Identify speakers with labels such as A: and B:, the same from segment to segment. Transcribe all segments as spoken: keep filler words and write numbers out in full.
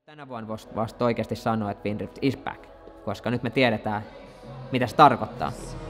A: Tänä vuonna voisi vasta oikeasti sanoa, että Findrift is back, koska nyt me tiedetään, mitä se tarkoittaa.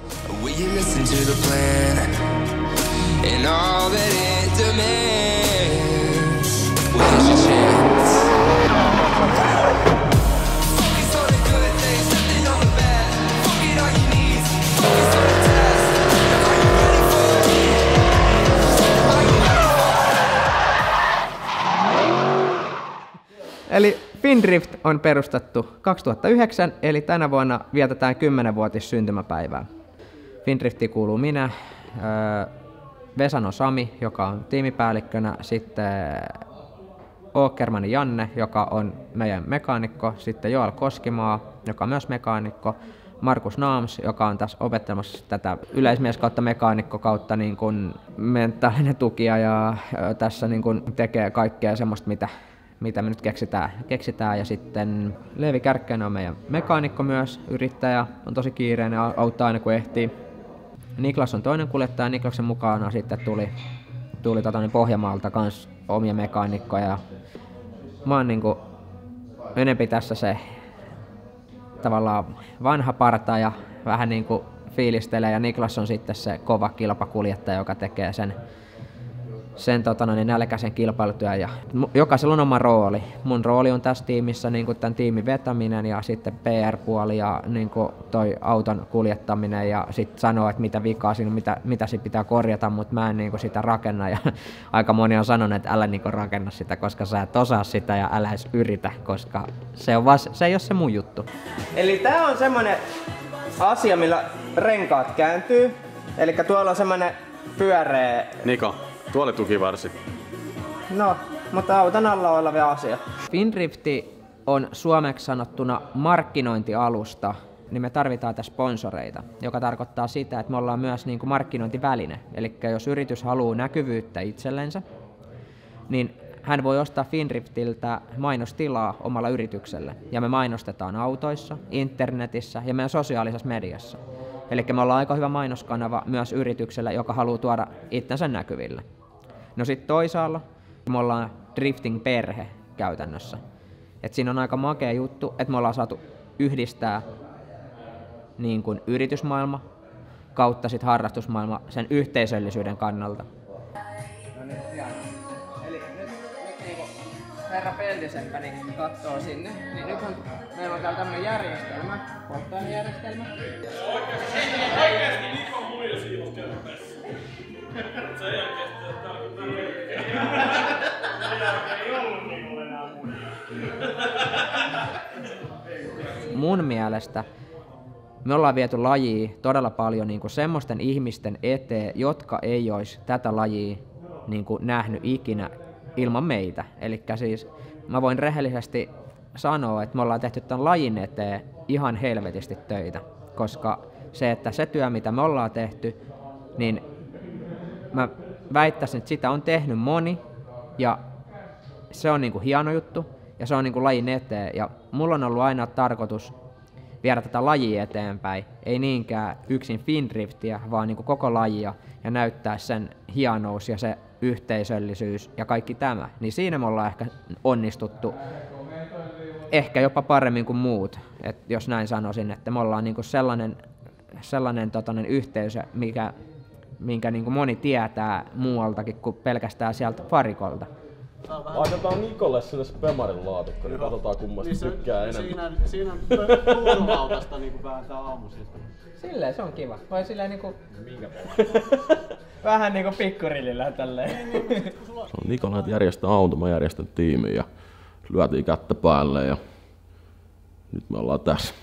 A: Eli Findrift on perustettu kaksituhattayhdeksän, eli tänä vuonna vietetään kymmenvuotis syntymäpäivää. Findriftiin kuuluu minä, Vesano Sami, joka on tiimipäällikkönä, sitten Åkerman Janne, joka on meidän mekaanikko, sitten Joel Koskimaa, joka on myös mekaanikko, Markus Naams, joka on tässä opettamassa tätä yleismies kautta mekaanikko kautta niin kuin mentaalinen tukija ja tässä niin kuin tekee kaikkea semmoista, mitä mitä me nyt keksitään. keksitään. Ja sitten Leevi Kärkkäinen on meidän mekaanikko myös, yrittäjä, on tosi kiireinen, auttaa aina kun ehtii. Niklas on toinen kuljettaja, Niklaksen mukana sitten tuli, tuli tota, niin Pohjanmaalta kans omia mekaanikkoja. Mä oon niinku enempi tässä se tavallaan vanha parta ja vähän niinku fiilistelee, ja Niklas on sitten se kova kilpakuljettaja, joka tekee sen sen tota, niin nälkäisen kilpailutyön, ja jokaisella on oma rooli. Mun rooli on tässä tiimissä niin kuin tämän tiimin vetäminen ja sitten P R-puoli ja niin kuin toi auton kuljettaminen ja sitten sanoa, että mitä vikaa siinä, mitä, mitä siinä pitää korjata, mutta mä en niin kuin sitä rakenna, ja aika moni on sanonut, että älä niin kuin rakenna sitä, koska sä et osaa sitä ja älä edes yritä, koska se, on vas, se ei ole se mun juttu. Eli tää on semmonen asia, millä renkaat kääntyy, eli tuolla on semmonen pyöreä...
B: Niko. Tuoli tukivarsi.
A: No, mutta auton alla oleva asia. Findrifti on suomeksi sanottuna markkinointialusta, niin me tarvitaan tässä sponsoreita, joka tarkoittaa sitä, että me ollaan myös niin kuin markkinointiväline. Eli jos yritys haluaa näkyvyyttä itsellensä, niin hän voi ostaa Findriftiltä mainostilaa omalla yritykselle. Ja me mainostetaan autoissa, internetissä ja meidän sosiaalisessa mediassa. Eli me ollaan aika hyvä mainoskanava myös yritykselle, joka haluaa tuoda itsensä näkyville. No sitten toisaalla me ollaan drifting-perhe käytännössä. Et siinä on aika makea juttu, että me ollaan saatu yhdistää niin kuin yritysmaailma kautta sit harrastusmaailma sen yhteisöllisyyden kannalta. No niin, eli nyt, nyt niin kuin herra Peltiseppä niin katsoo sinne, niin nyt on, meillä on täällä tämmönen järjestelmä, polttoainejärjestelmä.
C: Oikeesti Niko muija siivos kerropessa. Sen jälkeen sitten tää on kyllä sen jälkeen ei ollut Nikolle enää muija.
A: Mun mielestä me ollaan viety lajia todella paljon niin kuin semmoisten ihmisten eteen, jotka ei olisi tätä lajia niin kuin nähnyt ikinä ilman meitä. Eli siis mä voin rehellisesti sanoa, että me ollaan tehty tämän lajin eteen ihan helvetisti töitä, koska se, että se työ, mitä me ollaan tehty, niin mä väittäisin, että sitä on tehnyt moni, ja se on niinku hieno juttu, ja se on niinku lajin eteen, ja mulla on ollut aina tarkoitus viedä tätä lajia eteenpäin, ei niinkään yksin Findriftiä, vaan niinku koko lajia, ja näyttää sen hienous ja se yhteisöllisyys ja kaikki tämä, niin siinä me ollaan ehkä onnistuttu ehkä jopa paremmin kuin muut, et jos näin sanoisin, että me ollaan niinku sellainen, sellainen totanen yhteisö, mikä, minkä niinku moni tietää muualtakin kuin pelkästään sieltä farikolta.
C: Laitetaan Nikolle sinne Spemarin laatikko, niin katsotaan kummasta niin tykkää enemmän.
D: Siinä, siinä puurolautasta niinku vääntää aamusista.
A: Silleen se on kiva. Voi silleen niinku...
C: Minkä
A: vähän niinku pikkurillillä tälleen.
E: Se on Nikola, että järjestää auto, mä järjestän tiimiin ja lyötiin kättä päälle ja nyt me ollaan tässä.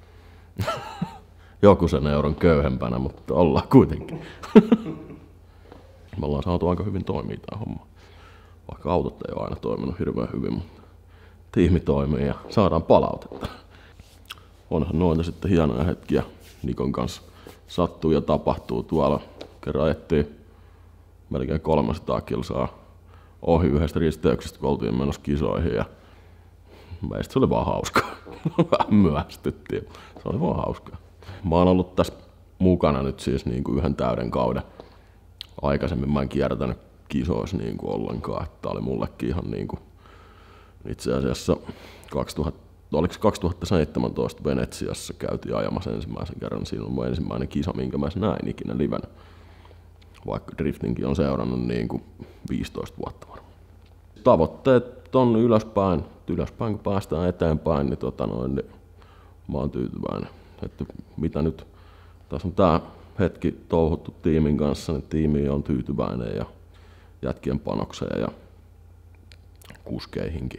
E: Joku sen euron köyhempänä, mutta ollaan kuitenkin. Me ollaan saatu aika hyvin toimia tää homma. Vaikka autot ei ole aina toiminut hirveän hyvin, mutta tiimi toimii ja saadaan palautetta. Onhan noita sitten hienoja hetkiä Nikon kanssa sattuu ja tapahtuu tuolla. Kerran ajettiin melkein kolmesataa kilsaa ohi yhdestä risteyksestä, kun oltiin menossa kisoihin. Ja meistä se oli vaan hauskaa. Vähän myöhästyttiin. Se oli vaan hauskaa. Mä oon ollut tässä mukana nyt siis niin kuin yhden täyden kauden. Aikaisemmin mä en kiertänyt kisoissa niin kuin ollenkaan. Tää oli mullekin ihan niin kuin itse asiassa kaksituhatta, oliko kaksituhattaseitsemäntoista Venetsiassa käytiin ajamassa ensimmäisen kerran. Siinä on mun ensimmäinen kisa, minkä mä näin ikinä livenä. Vaikka driftinkin on seurannut niin kuin viisitoista vuotta varmaan. Tavoitteet on ylöspäin. Ylöspäin kun päästään eteenpäin, niin, tota noin, niin mä oon tyytyväinen. Että mitä nyt, tässä on tää hetki touhuttu tiimin kanssa, niin tiimi on tyytyväinen ja jätkien panokseen ja kuskeihinkin.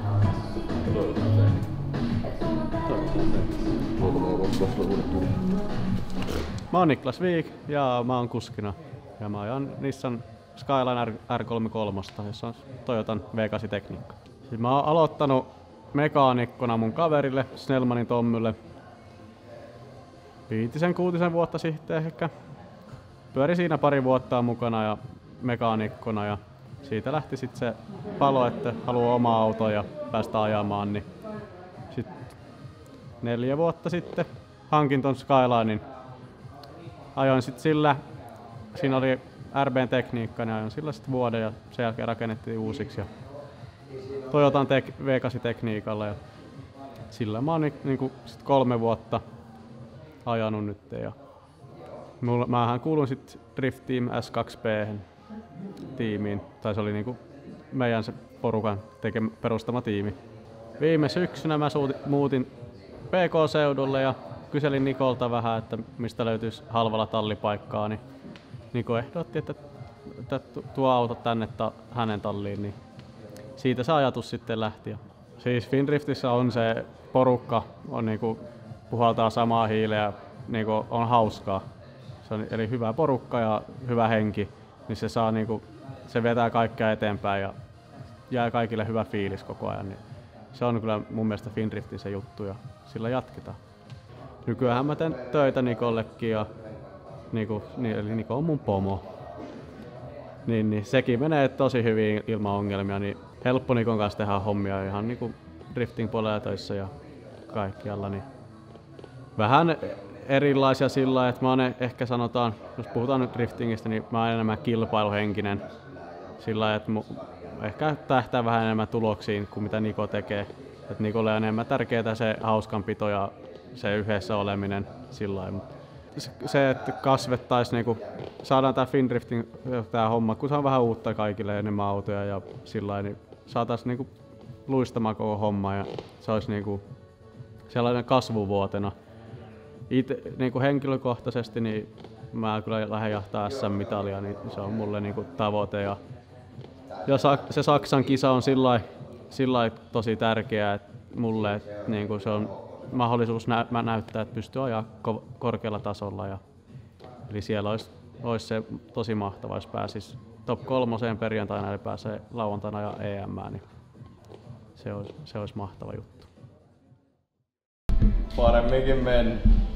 D: Mä oon Niklas Viik ja mä oon kuskina. Ja mä ajan Nissan Skyline R kolmekymmentäkolme, jossa on Toyotan V kahdeksan tekniikka. Siis mä oon aloittanut mekaanikkona mun kaverille, Snellmanin Tommylle, viitisen kuutisen vuotta sitten ehkä. Pyöri siinä pari vuotta mukana ja mekaanikkona ja siitä lähti sitten se palo, että haluaa oma auto ja päästä ajamaan. Niin sit neljä vuotta sitten hankin ton Skylinein. Ajoin sit sillä, siinä oli R B:n tekniikka, niin ajoin sillä sit vuoden ja sen jälkeen rakennettiin uusiksi. Ja Toyotan tek- V kahdeksan tekniikalla ja sillä mä oon ni- niinku sit kolme vuotta ajanut nyt. Ja mulla, mähän kuulun sit Drift Team S kaksi B:hen tiimiin, tai se oli niinku meidän se porukan tekemä, perustama tiimi. Viime syksynä mä suutin, muutin P K-seudulle ja kyselin Nikolta vähän, että mistä löytyisi halvalla tallipaikkaa, niin Niko ehdotti, että, että tuo auto tänne ta, hänen talliin, niin siitä se ajatus sitten lähti. Siis Findriftissä on se porukka, on niinku, puhaltaa samaa hiileä, niinku, on hauskaa. Se on, eli hyvä porukka ja hyvä henki, niin se, saa, niinku, se vetää kaikkea eteenpäin ja jää kaikille hyvä fiilis koko ajan. Niin se on kyllä mun mielestä Findriftin se juttu ja sillä jatketaan. Nykyään mä teen töitä Nikollekin ja Niko, eli Niko on mun pomo. Niin, niin sekin menee tosi hyvin ilman ongelmia, niin helppo Nikon kanssa tehdä hommia ihan niinku drifting puolella töissä ja kaikkialla. Niin vähän erilaisia sillä, että mä oon ehkä sanotaan, jos puhutaan nyt driftingistä, niin mä oon enemmän kilpailuhenkinen. Sillä että ehkä tähtää vähän enemmän tuloksiin kuin mitä Niko tekee. Et Nikolle on enemmän tärkeää se hauskanpito ja se yhdessä oleminen sillä se, että kasvettaisiin, niinku, saadaan tää Findriftin tää homma, kun se on vähän uutta kaikille enemmän autoja ja sillä niin saataisiin niinku luistamaan koko homma ja se olisi niinku sellainen kasvuvuotena. Itse niinku henkilökohtaisesti niin mä kyllä lähden jahtaa S M-mitalia, niin se on mulle niinku tavoite ja, ja se Saksan kisa on sillä lailla tosi tärkeää että mulle, että niinku se on mahdollisuus nä- mä näyttää, että pystyy ajaa ko- korkealla tasolla. Ja, eli siellä olisi, olisi se tosi mahtavaa, jos pääsisi top kolmoseen perjantaina ja pääsee lauantaina ja E M, niin se olisi, se olisi mahtava juttu.
B: Paremminkin mennyt.